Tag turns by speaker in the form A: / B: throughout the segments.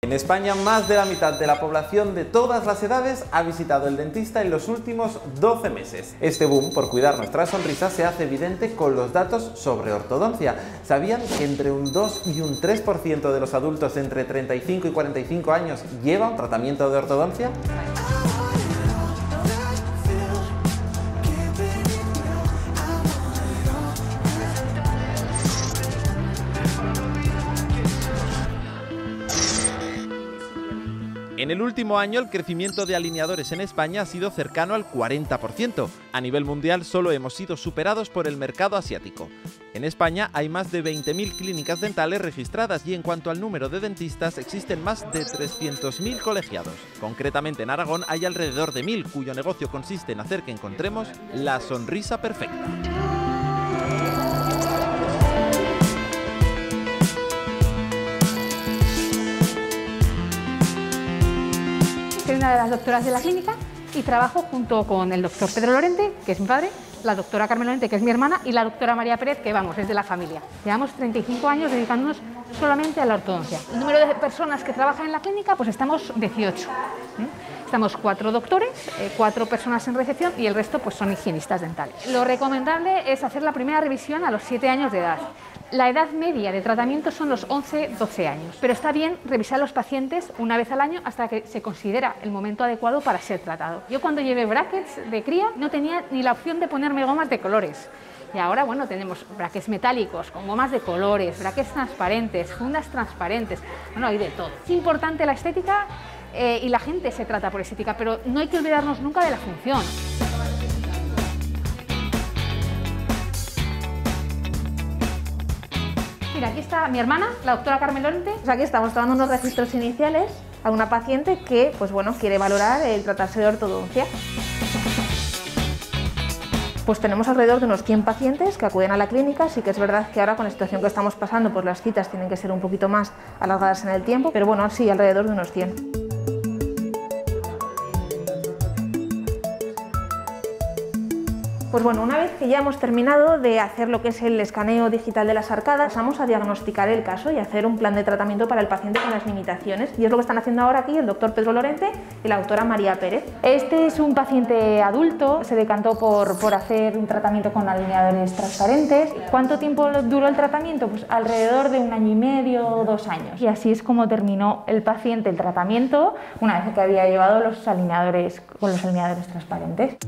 A: En España, más de la mitad de la población de todas las edades ha visitado el dentista en los últimos 12 meses. Este boom por cuidar nuestra sonrisa se hace evidente con los datos sobre ortodoncia. ¿Sabían que entre un 2 y un 3% de los adultos entre 35 y 45 años lleva un tratamiento de ortodoncia? En el último año, el crecimiento de alineadores en España ha sido cercano al 40%. A nivel mundial, solo hemos sido superados por el mercado asiático. En España hay más de 20.000 clínicas dentales registradas y en cuanto al número de dentistas, existen más de 300.000 colegiados. Concretamente en Aragón hay alrededor de 1.000, cuyo negocio consiste en hacer que encontremos la sonrisa perfecta.
B: Soy una de las doctoras de la clínica y trabajo junto con el doctor Pedro Lorente, que es mi padre, la doctora Carmen Lorente, que es mi hermana, y la doctora María Pérez, que vamos, es de la familia. Llevamos 35 años dedicándonos solamente a la ortodoncia. El número de personas que trabajan en la clínica, pues estamos 18. Estamos 4 doctores, 4 personas en recepción y el resto pues son higienistas dentales. Lo recomendable es hacer la primera revisión a los 7 años de edad. La edad media de tratamiento son los 11-12 años, pero está bien revisar a los pacientes una vez al año hasta que se considera el momento adecuado para ser tratado. Yo cuando llevé brackets de cría no tenía ni la opción de ponerme gomas de colores. Y ahora, bueno, tenemos brackets metálicos, con gomas de colores, brackets transparentes, fundas transparentes, bueno, hay de todo. Es importante la estética y la gente se trata por estética, pero no hay que olvidarnos nunca de la función. Mira, aquí está mi hermana, la doctora Carmen Lorente.
C: Pues aquí estamos tomando unos registros iniciales a una paciente que, pues bueno, quiere valorar el tratarse de ortodoncia. Pues tenemos alrededor de unos 100 pacientes que acuden a la clínica. Sí que es verdad que ahora con la situación que estamos pasando, pues las citas tienen que ser un poquito más alargadas en el tiempo, pero bueno, sí, alrededor de unos 100. Pues bueno, una vez que ya hemos terminado de hacer lo que es el escaneo digital de las arcadas, pasamos a diagnosticar el caso y hacer un plan de tratamiento para el paciente con las limitaciones. Y es lo que están haciendo ahora aquí el doctor Pedro Lorente y la doctora María Pérez. Este es un paciente adulto, se decantó por hacer un tratamiento con alineadores transparentes. ¿Cuánto tiempo duró el tratamiento? Pues alrededor de 1 año y medio o 2 años. Y así es como terminó el paciente el tratamiento una vez que había llevado los alineadores con los alineadores transparentes.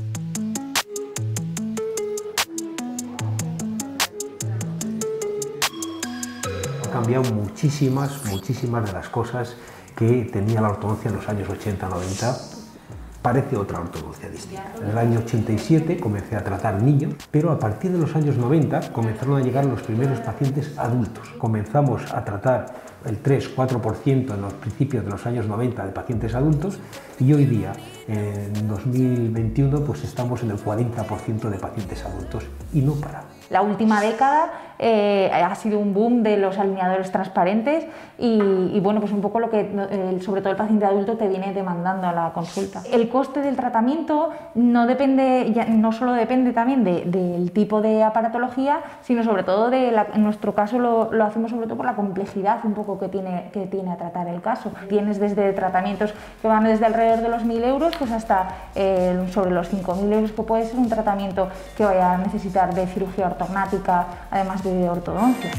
D: Ha cambiado muchísimas de las cosas que tenía la ortodoncia en los años 80-90. Parece otra ortodoncia distinta. En el año 87 comencé a tratar niños, pero a partir de los años 90 comenzaron a llegar los primeros pacientes adultos. Comenzamos a tratar el 3-4% en los principios de los años 90 de pacientes adultos y hoy día, en 2021, pues estamos en el 40% de pacientes adultos y no para.
B: La última década ha sido un boom de los alineadores transparentes y bueno, pues un poco lo que sobre todo el paciente adulto te viene demandando a la consulta. El coste del tratamiento no solo depende también del tipo de aparatología, sino sobre todo en nuestro caso lo hacemos sobre todo por la complejidad un poco que tiene a tratar el caso. Tienes desde tratamientos que van desde alrededor de los 1.000 euros pues hasta sobre los 5.000 euros, que puede ser un tratamiento que vaya a necesitar de cirugía ortognática, además de ortodoncia.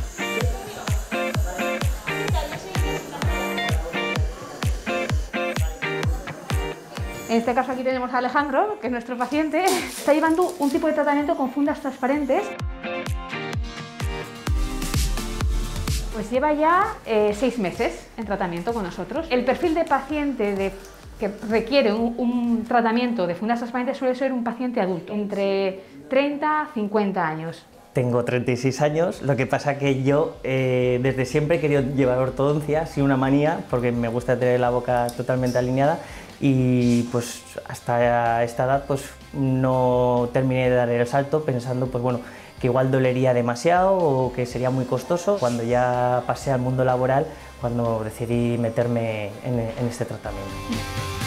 B: En este caso aquí tenemos a Alejandro, que es nuestro paciente. Está llevando un tipo de tratamiento con fundas transparentes. Pues lleva ya 6 meses en tratamiento con nosotros. El perfil de paciente que requiere un tratamiento de fundas transparentes suele ser un paciente adulto, entre 30 y 50 años.
E: Tengo 36 años, lo que pasa que yo desde siempre he querido llevar ortodoncia, sí, una manía, porque me gusta tener la boca totalmente alineada y pues hasta esta edad pues no terminé de dar el salto pensando pues bueno, que igual dolería demasiado o que sería muy costoso. Cuando ya pasé al mundo laboral, cuando decidí meterme en este tratamiento.